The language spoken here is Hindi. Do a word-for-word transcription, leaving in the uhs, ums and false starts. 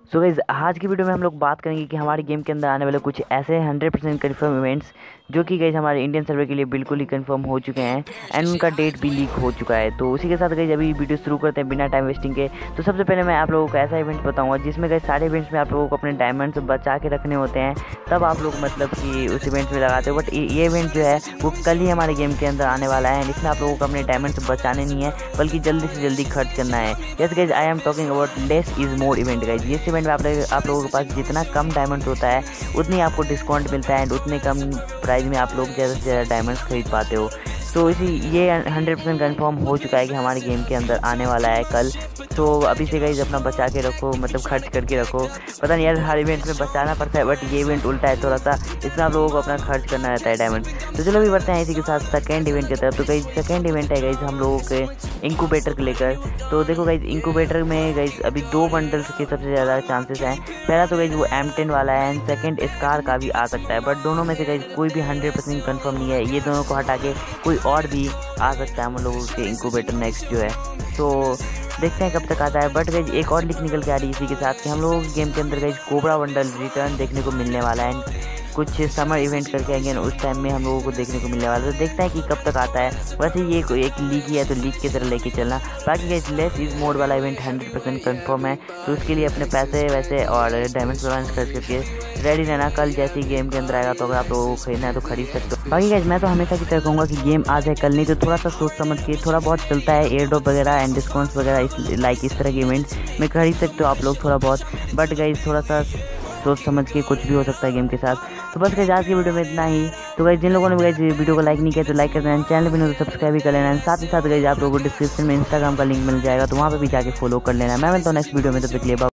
सो गाइस आज की वीडियो में हम लोग बात करेंगे कि हमारे गेम के अंदर आने वाले कुछ ऐसे हंड्रेड परसेंट कन्फर्म इवेंट्स जो कि गाइस हमारे इंडियन सर्वर के लिए बिल्कुल ही कंफर्म हो चुके हैं एंड उनका डेट भी लीक हो चुका है। तो उसी के साथ गाइस अभी वीडियो शुरू करते हैं बिना टाइम वेस्टिंग के। तो सबसे पहले मैं आप लोगों को ऐसा इवेंट बताऊंगा जिसमें गाइस सारे इवेंट्स में आप लोगों को अपने डायमंड्स बचा के रखने होते हैं, तब आप लोग मतलब कि उस इवेंट में लगाते हो। बट ये इवेंट जो है वो कल ही हमारे गेम के अंदर आने वाला है। इसमें आप लोगों को अपने डायमंड्स बचाने नहीं है बल्कि जल्दी से जल्दी खर्च करना है। Yes guys, I am talking about less is more event guys. इस इवेंट में आप लोग आप लोगों के पास जितना कम डायमंड होता है उतनी आपको डिस्काउंट मिलता है एंड उतने कम प्राइस में आप लोग ज़्यादा से ज़्यादा डायमंड्स खरीद पाते हो। तो इसी ये हंड्रेड परसेंट कन्फर्म हो चुका है कि हमारे गेम के अंदर आने वाला है कल। तो अभी से गाइस अपना बचा के रखो, मतलब खर्च करके रखो। पता नहीं यार, हर इवेंट में बचाना पड़ता है बट ये इवेंट उल्टा है थोड़ा सा, इसमें आप लोगों को अपना खर्च करना रहता है डायमंड। तो चलो अभी बढ़ते हैं इसी के साथ सेकेंड इवेंट की तरफ। तो गाइस सेकेंड इवेंट है गाइस हम लोगों के इंक्यूबेटर को लेकर। तो देखो गाइस इंक्यूबेटर में गाइस अभी दो बंडल्स के सबसे ज़्यादा चांसेस हैं। पहला तो गाइस वो एम टेन वाला है एंड सेकेंड स्कार का भी आ सकता है, बट दोनों में से गाइस कोई भी हंड्रेड परसेंट कन्फर्म नहीं है। ये दोनों को हटा के कोई और भी आ सकता है हम लोगों के इंक्यूबेटर नेक्स्ट जो है। तो देखते हैं कब तक आता है। बट गाइस एक और लिंक निकल के आ रही है इसी के साथ कि हम लोगों के गेम के अंदर गाइस कोबरा बंडल रिटर्न देखने को मिलने वाला है। कुछ समर इवेंट करके आएंगे उस टाइम में हम लोगों को देखने को मिलने वाला है। तो देखते हैं कि कब तक आता है। वैसे ये एक लीक ही है तो लीक की तरह लेके चलना। बाकी गाइस लेस इज मोड वाला इवेंट हंड्रेड परसेंट कन्फर्म है, तो उसके लिए अपने पैसे वैसे और डायमंड्स वायमंड्स खर्च करके रेडी रहना। कल जैसे ही गेम के अंदर आएगा तो अगर आप लोगों को खरीदना है तो खरीद सकते हो। बाकी गाइस मैं तो हमेशा की तरह कहूँगा कि गेम आज है कल नहीं, तो थोड़ा सा सोच समझ के थोड़ा बहुत चलता है एयर ड्रॉप वगैरह एंड डिस्काउंट्स वगैरह इस लाइक इस तरह के इवेंट में खरीद सकते हो आप लोग थोड़ा बहुत। बट गाइस थोड़ा सा सोच समझ के कुछ भी हो सकता है गेम के साथ। तो बस गाइस आज की वीडियो में इतना ही। तो गाइस जिन लोगों ने गाइस वीडियो को लाइक नहीं किया तो लाइक कर देना, चैनल पे नहीं तो सब्सक्राइब भी कर लेना। साथ ही साथ गाइस आप लोगों को डिस्क्रिप्शन में इंस्टाग्राम का लिंक मिल जाएगा, तो वहाँ पे भी जाके फॉलो कर लेना। मैं मिलता हूँ नेक्स्ट वीडियो में, तब तक के लिए।